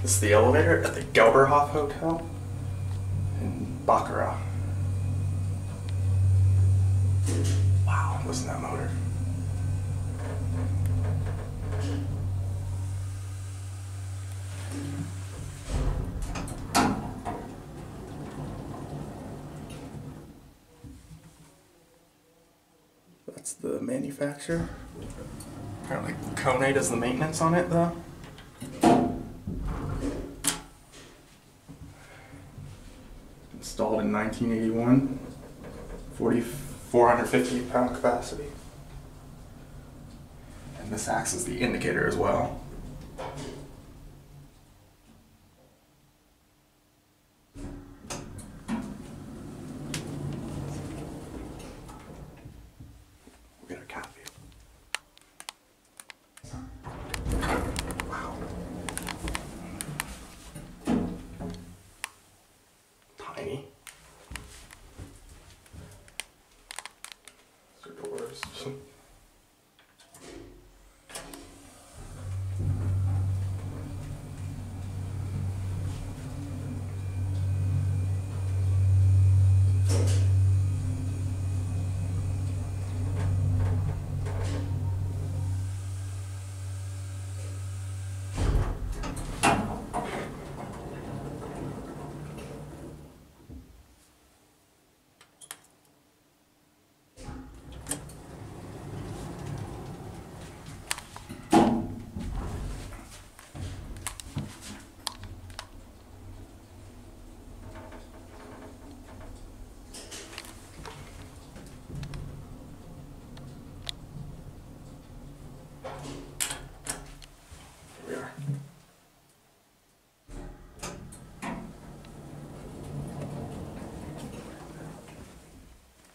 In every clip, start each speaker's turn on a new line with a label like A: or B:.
A: This is the elevator at the Gelber Hof Hotel in Bacharach. Wow, listen to that motor. That's the manufacturer. Apparently Kone does the maintenance on it though. Installed in 1981, 450 pound capacity. And this acts as the indicator as well. We'll get a copy. Wow. Tiny. These are doors.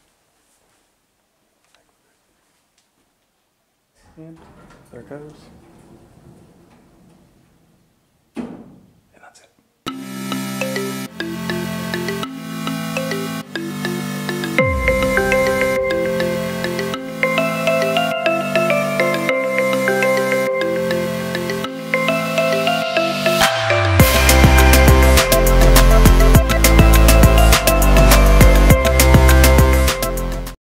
A: And there it goes.